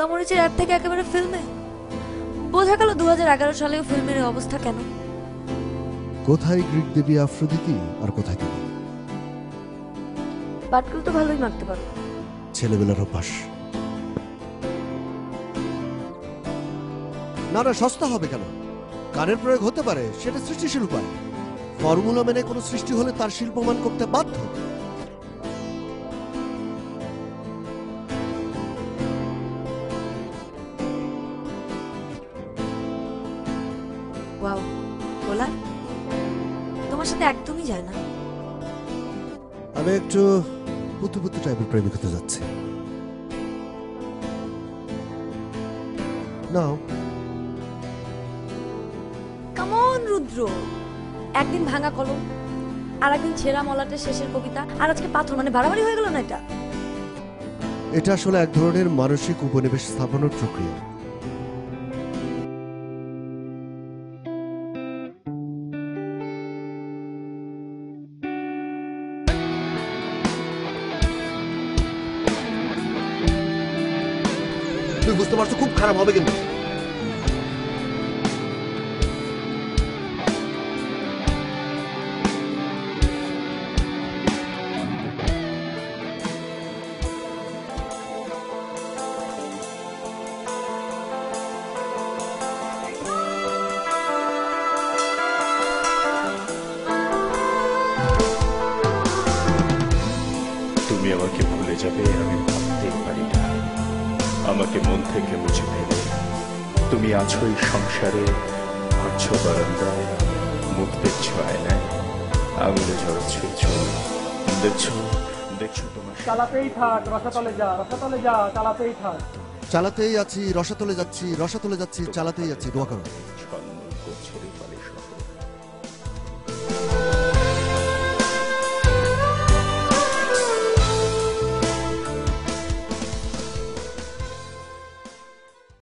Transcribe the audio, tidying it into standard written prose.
পোড়ামরিচের add থেকে একেবারে ফিল্মে। বোঝা গেল 2011 সালেও ফিল্মের এই অবস্থা কেন। কোথায় গ্রিক দেবী আফ্রোদিতি আর কোথায় তুমি? পাটকেল তো ভালোই মারতে পারো। ছেলেবেলার অভ্যাস। না না, সস্তা হবে কেন? গানের প্রয়োগ হতে পারে, সেটা সৃষ্টিশীল উপায়। ফর্মুলা মেনে কোনো সৃষ্টি হলে তার শিল্পমান করতে বাধ্য। ওয়াও বলা, তোমার সাথে একদমই যায় না। আমি একটু পুতু পুতু টাইপের প্রেমিক হতে যাচ্ছি। নাও। কামন রুদ্র, একদিন ভাঙা কলম, আর একদিন ছেঁড়া মলাটের শেষের কবিতা, আর আজকে পাথর, মানে বাড়াবাড়ি হয়ে গেল না এটা? এটা আসলে এক ধরনের মানসিক উপনিবেশ স্থাপনের প্রক্রিয়া। তুমি বুঝতে পারছো, খুব খারাপ হবে কিন্তু। তুমি আমাকে ভুলে যাবে আমি ভাবতেই পারি না। আমাকে মন থেকে মুছে ফেলে তুমি আছো এই সংসারে, হাঁটছো বারান্দায়, মুখ দেখছো আয়নায়, আঙুলে জড়াচ্ছ চোখ। দেখছো দেখছো তোমার চালাতেই থাক, রসাতলে যা, রসাতলে যা, চালাতেই থাক। চালাতেই আছি, রসাতলে যাচ্ছি, রসাতলে যাচ্ছি, চালাতেই আছি। দোয়া করো।